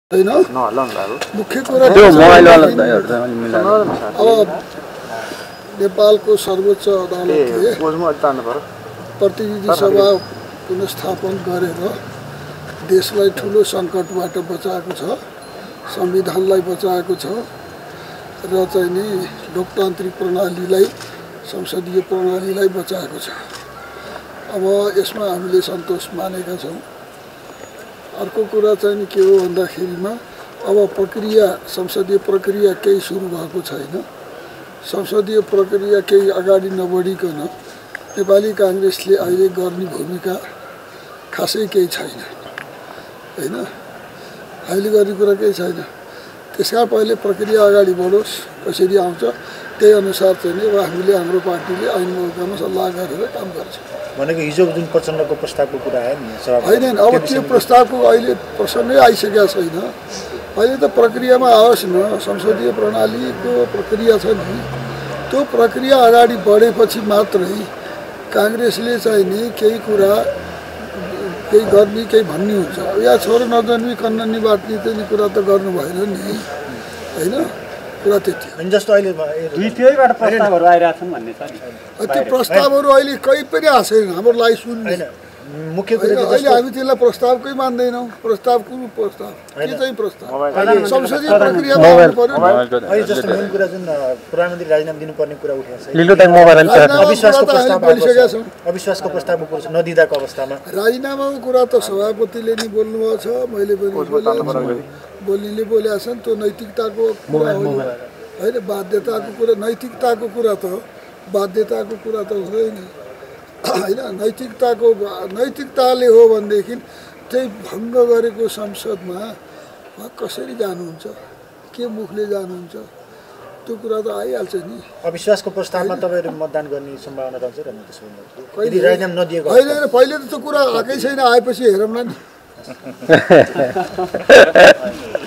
हैन मुख्य कुरा त्यो मोबाइलवाला अब नेपालको सर्वोच्च अदालतले प्रतिनिधि सभा पुनर्स्थापन गरेर देशलाई ठुलो सङ्कटबाट बचाएको छ, संविधानलाई बचाएको छ र चाहिँ नि लोकतान्त्रिक प्रणालीलाई, संसदीय प्रणालीलाई बचाएको छ। अब यसमा हामीले सन्तोष मानेका छौँ। अर्को कुरा चाहिँ नि के हो भन्दाखेरिमा अब प्रक्रिया, संसदीय प्रक्रिया केही सुरु भएको छैन। संसदीय प्रक्रिया केही अगाडि नबढिकन नेपाली कांग्रेसले अहिले गर्ने भूमिका खासै केही छैन हैन, अहिले गर्ने कुरा केही छैन। त्यसका पहिले प्रक्रिया अगाडि बढोस्, कसरी आउँछ त्यही अनुसार चाहिँ अब हामीले हाम्रो पार्टीले ऐन मौकामा सल्लाह गरेर काम गर्छ। भनेको हिजो जुन प्रचण्डको प्रस्तावको कुरा आयो नि होइन, अब त्यो प्रस्तावको अहिले प्रश्नै आइसकेको छैन। अहिले त प्रक्रियामा आओस् न, संसदीय प्रणालीको प्रक्रिया छ नि, त्यो प्रक्रिया अगाडि बढेपछि मात्रै कांग्रेसले चाहिँ नि केही कुरा केही गर्ने केही भन्ने हुन्छ। या छोरो नजन्मी कन्न निबाट्ने चाहिँ कुरा त गर्नु भएन नि हैन, कुरा त्यति हो। जस्तो अहिले दुईटैबाट प्रस्तावहरू आइरहेछन् भन्ने छ नि। त्यो प्रस्तावहरू अहिले कहीँ पनि आएको छैन हाम्रो लागि सुन्ने। मुख्य कुरा अहिले हामी त्यसलाई प्रस्तावकै मान्दैनौँ। प्रस्तावको प्रस्ताव के चाहिँ प्रस्ताव? संसदीय प्रक्रियामा आउनु पर्यो। अहिले जस्तो मेन कुरा जुन प्रधानमन्त्री राजीनामा दिनुपर्ने कुरा उठेको छ, अविश्वासको प्रस्ताव बोलिसकेका छौँ। अविश्वासको प्रस्तावको कुरा नदिँदाको अवस्थामा राजीनामाको कुरा त सभापतिले नि बोल्नुभएको छ, मैले पनि बोल्नेले बोलेका छन्। त्यो नैतिकताको कुरा हो होइन, बाध्यताको कुरा। नैतिकताको कुरा त बाध्यताको कुरा त हुँदैन होइन। नैतिकताले हो भनेदेखि त्यही भङ्ग गरेको संसदमा कसरी जानुहुन्छ, के मुखले जानुहुन्छ, त्यो कुरा त आइहाल्छ नि। अविश्वासको प्रस्तावमा तपाईँहरू मतदान गर्ने सम्भावना रहन्छ र यदि राजीनामा नदिएको होइन, पहिले त त्यो कुरा आएकै छैन, आएपछि हेरौँला नि।